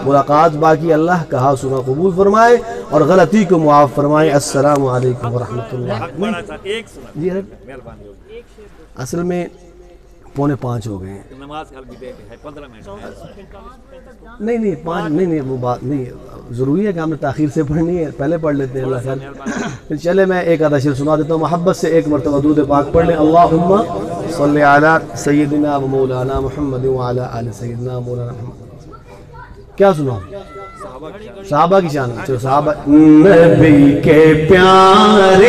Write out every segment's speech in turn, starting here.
ملاقات باقی، اللہ کہا سنا قبول فرمائے اور غلطی کو معاف فرمائے۔ السلام علیکم ورحمۃ اللہ۔ جی اصل میں 4:45 ہو گئے ہیں۔ نماز کل بھی دیکھ ہے 15 منٹ نہیں 5 نہیں وہ بات نہیں ضروری ہے کہ ہم نے تاخیر سے پڑھنی ہے، پہلے پڑھ لیتے ہیں۔ اللہ خیر چلے میں ایک آدھا شعر سنا دیتا ہوں، محبت سے ایک مرتبہ درود پاک پڑھ لیں۔ اللہم صلی علی سیدنا و مولانا محمد وعلی آل سیدنا مولانا محمد۔ کیا سنا؟ صحابہ کی شان۔ چلو صحابہ نبی کے پیارے،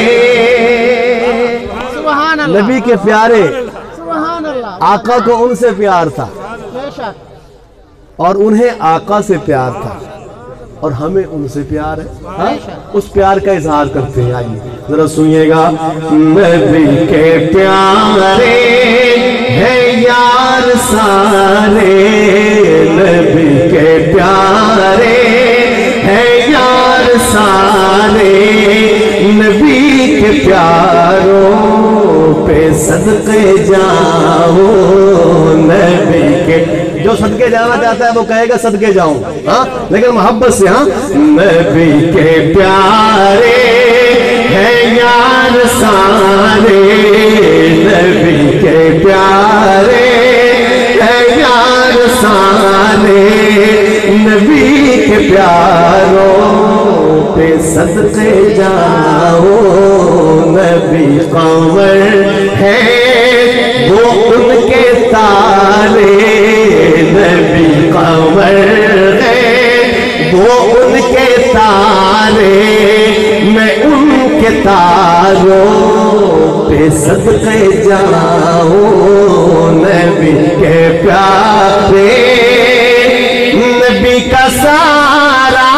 نبی کے پیارے، آقا کو ان سے پیار تھا اور انہیں آقا سے پیار تھا اور ہمیں ان سے پیار ہے، اس پیار کا اظہار کرتے ہیں۔ آئیے ذرا سنیے گا۔ نبی کے پیارے ہیں یار سارے، نبی کے پیارے ہیں یار سارے، نبی کے پیاروں پہ صدقے جاؤ، نبی کے جو صدقے جانا چاہتا ہے وہ کہے گا صدقے جاؤں، لیکن محبت سے۔ نبی کے پیارے ہیں یار سارے، نبی کے پیارے ہیں یار سارے، نبی کے پیاروں پہ صدقے جاؤ، نبی قمر ہے وہ ان کے تارے، نبی قمر ہے وہ ان کے تارے، میں ان کے تاروں پہ صدقے جاؤں، نبی کے پیارے، نبی کا سارا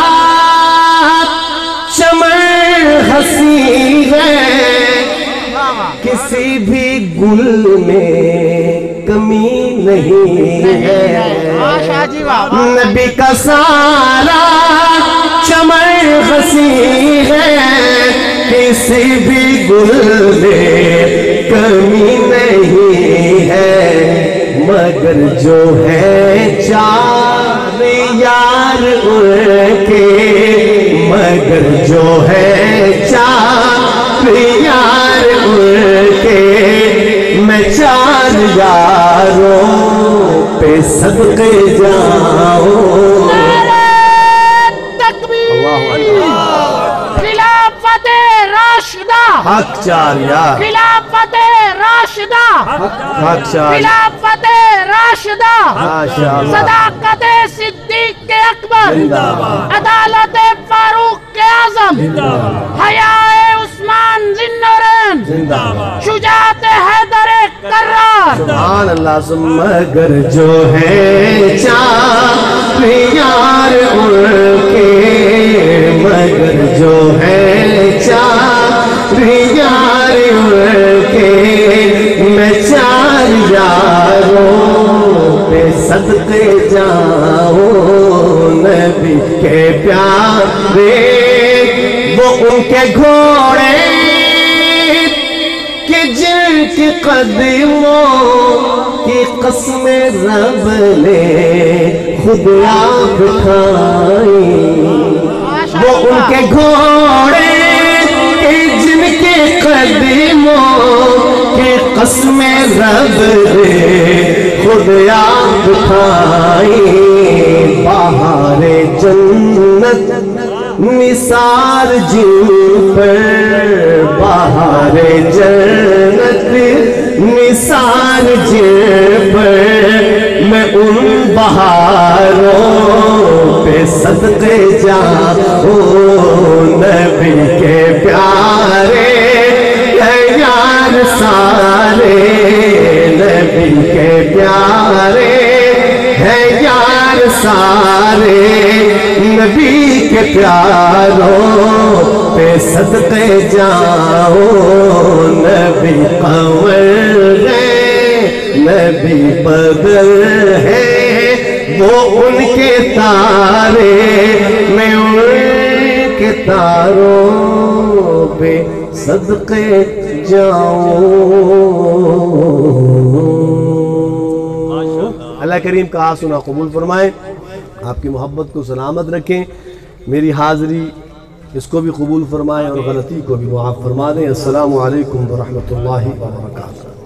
چمن ہنسی ہے، کسی بھی گل میں کمی نہیں ہے، نبی کا سارا چمن ہنسی ہے، کسی بھی گل میں کمی نہیں ہے، مگر جو ہے چار یار ان کے، مگر جو ہے چار یار ان کے، میں چار یاروں پہ صدقے جاؤں۔ خلافت راشدہ، حق چار یار، خلافت راشدہ، حق چار، خلافت راشدہ، ماشاءاللہ، صداقت صدیق اکبر، عدالت فاروق اعظم، حیاء عثمان ذی النورین، شجاعت حیدر کرار، سبحان اللہ۔ مگر جو ہے چار یار ان کے، مگر جو ہے چار یار ان کے، میں چار یاروں پہ صدقے جاؤں، نبی کے پیارے وہ ان کے گھوڑے کہ جن کے قدموں کی قسم رب نے خود آپ کھائی، وہ ان کے گھوڑے کہ جن کے قدموں کی قسم رب نے خود آپ کھائی، بہار جنت نثار جن پر، بہار جنت نثار جن پر، میں ان بہاروں پہ صدقے جاؤں، نبی کے پیارے ہیں یار سارے، نبی کے پیارے ہیں یار سارے، نبی کے پیاروں پہ صدقے جاؤں، نبی قمر ہے نبی بدر ہے وہ ان کے تارے، میں ان کے تاروں پہ صدقے جاؤں۔ اللہ کریم کہا سنا قبول فرمائے۔ آپ کی محبت کو سلامت رکھیں، میری حاضری اس کو بھی قبول فرمائیں اور غلطی کو بھی معاف فرما دیں۔ السلام علیکم ورحمۃ اللہ وبرکاتہ۔